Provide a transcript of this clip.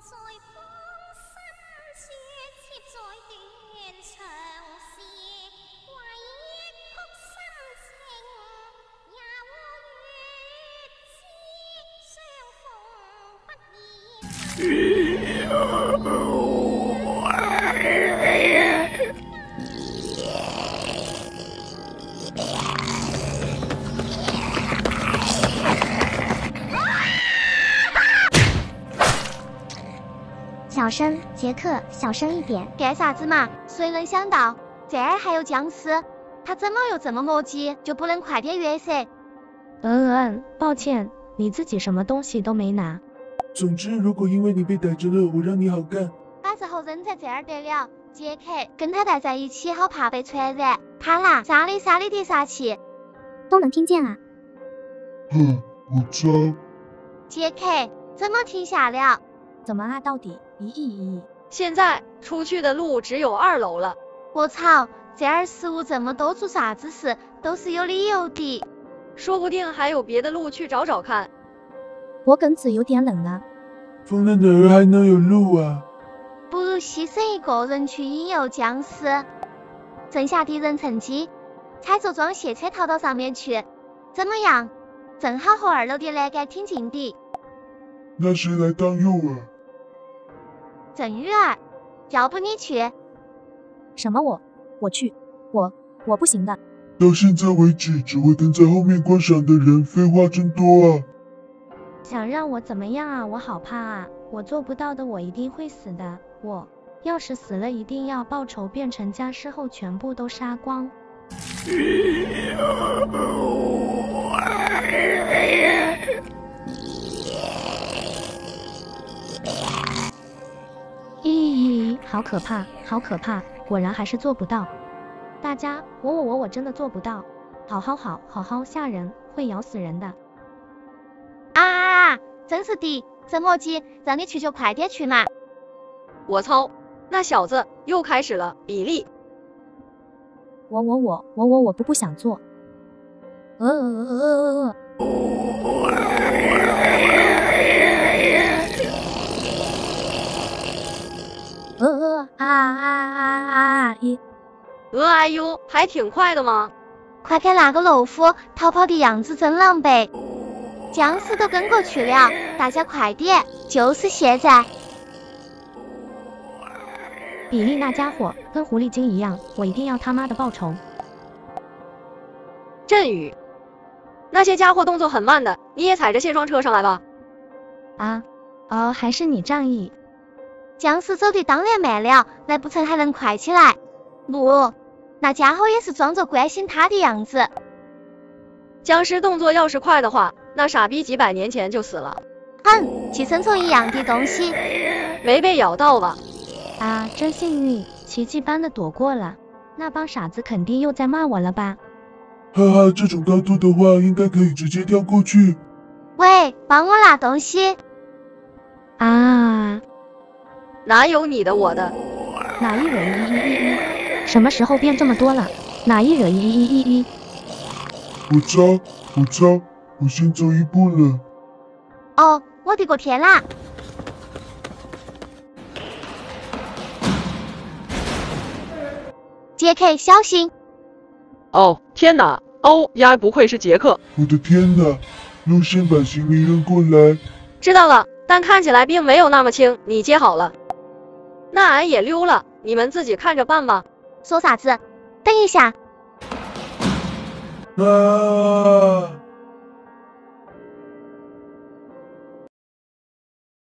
小声，杰克，小声一点。干啥子嘛？谁能想到这儿还有僵尸？他怎么又这么磨叽？就不能快点约噻？ 抱歉，你自己什么东西都没拿。 总之，如果因为你被逮着了，我让你好干。 把之后扔在这儿得了。杰克跟他待在一起，好怕被传染。他啦，沙里的杀气都能听见啊。 我操！ 杰克怎么停下了？ 怎么啊？到底？咦！ 现在出去的路只有2楼了。 我操！这儿食物这么多，做啥子事都是有理由的。 说不定还有别的路，去找找看。 我根子有点冷了。 封了哪儿还能有路啊？ 不如牺牲一个人去引诱僵尸，剩下的人趁机踩着装卸车逃到上面去。怎么样？正好和2楼的栏杆挺近的。 那谁来当诱饵？ 郑雨儿，要不你去？ 什么我去？我不行的。 到现在为止，只会跟在后面观赏的人废话真多啊！ 想让我怎么样啊？我好怕啊！我做不到的，我一定会死的。我要是死了，一定要报仇，变成僵尸后全部都杀光。咦，好可怕，好可怕！果然还是做不到。大家，我真的做不到。好吓人，会咬死人的。 啊！真是的，这么急，让你去就快点去嘛。 我操，那小子又开始了。比利， 我不想做。 哎呦，还挺快的嘛。 快看那个懦夫逃跑的样子真狼狈，僵尸都跟过去了，大家快点，就是现在。 比利那家伙跟狐狸精一样，我一定要他妈的报仇。 振宇，那些家伙动作很慢的，你也踩着卸妆车上来吧。 还是你仗义。 僵尸走的当然慢了，来不成还能快起来？不，那家伙也是装作关心他的样子。 僵尸动作要是快的话，那傻逼几百年前就死了。 寄生虫一样的东西， 没被咬到吧？ 真幸运，奇迹般的躲过了。那帮傻子肯定又在骂我了吧？ 哈哈，这种高度的话，应该可以直接跳过去。 喂，帮我拿东西。 哪有你的我的？ 哪一惹什么时候变这么多了？哪一惹我操，我先走一步了。 哦，我的个天啦！杰克，小心！ 哦，天哪！哦呀，不愧是杰克！ 我的天哪！优先把行李扔过来。 知道了，但看起来并没有那么轻，你接好了。那俺也溜了，你们自己看着办吧。 说啥子？等一下。 啊！